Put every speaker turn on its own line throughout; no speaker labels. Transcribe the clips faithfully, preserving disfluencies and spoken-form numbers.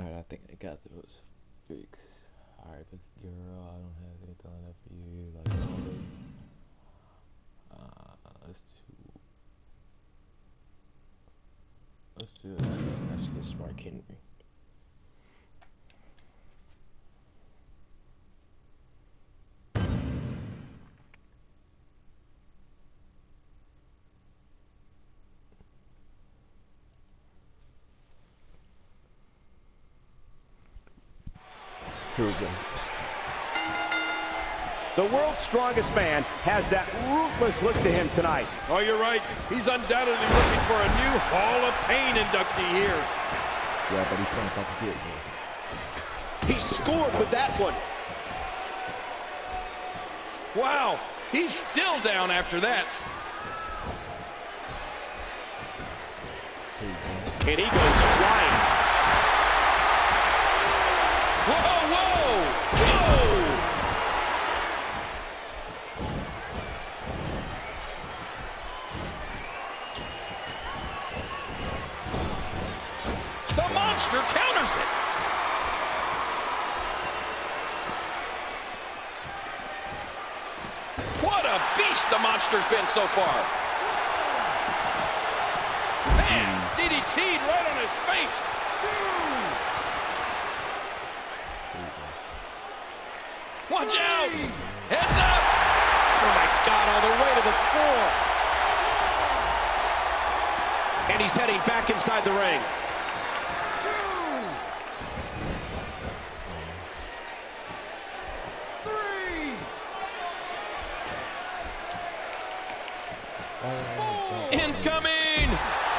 Alright, I think I got those fixed. Alright, but girl, I don't have anything left for you. Like, uh, let's do. Let's do it. Actually, it's Mark Henry. Here we go.
The world's strongest man has that ruthless look to him tonight.
Oh, you're right. He's undoubtedly looking for a new Hall of Pain inductee here.
Yeah, but he's trying to fucking get it.
He scored with that one.
Wow, he's still down after that.
And he goes flying.
Whoa, whoa, whoa! The monster counters it. What a beast the monster's been so far. Man, D D T'd right on his face. Watch out! Heads up!
Oh my God, all the way to the floor.
And he's heading back inside the ring.
Incoming!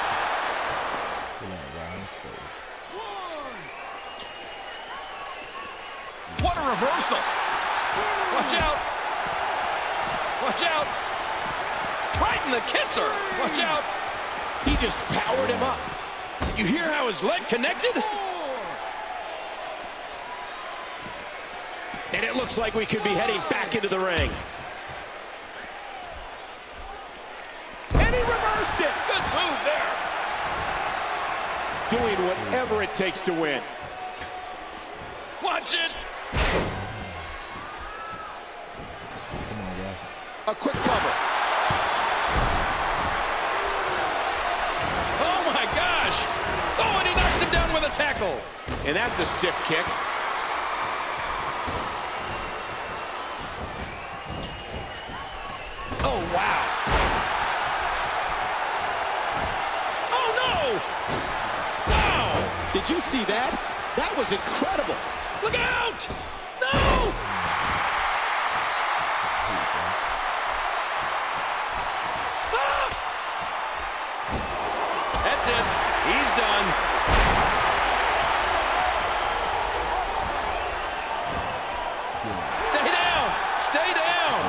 What a reversal! Watch out! Watch out! Right in the kisser! Watch out!
He just powered him up.
You hear how his leg connected?
And it looks like we could be heading back into the ring. And he reversed it!
Good move there!
Doing whatever it takes to win.
Watch it!
A quick cover.
Oh my gosh! Oh, and he knocks him down with a tackle.
And that's a stiff kick.
Oh, wow. Oh, no! Wow!
Did you see that? That was incredible.
Look out! No! Ah! That's it. He's done. Stay down! Stay down!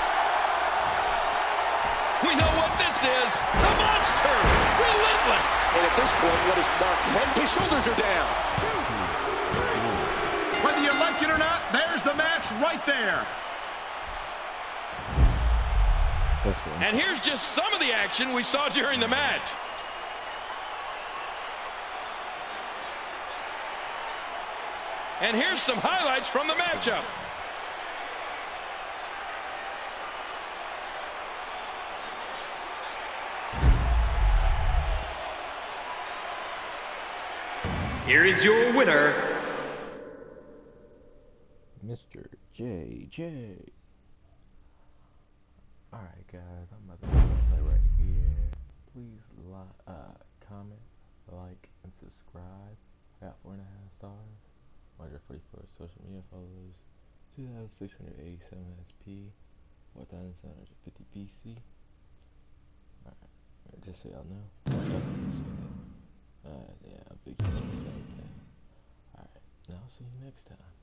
We know what this is. The monster! Relentless!
And at this point, what is Mark Henry? His shoulders are down.
Whether you like it or not, there's the match right there.
And here's just some of the action we saw during the match. And here's some highlights from the matchup.
Here is your winner,
Mister J J. Alright guys, I'm about to play right here. Please like, uh, comment, like, and subscribe. I got four and a half stars, one hundred forty-four social media followers, two thousand six hundred eighty-seven S P, four thousand seven hundred fifty P C. Alright, just so y'all know. Uh, yeah, big fan of that. Alright, now I'll see you next time.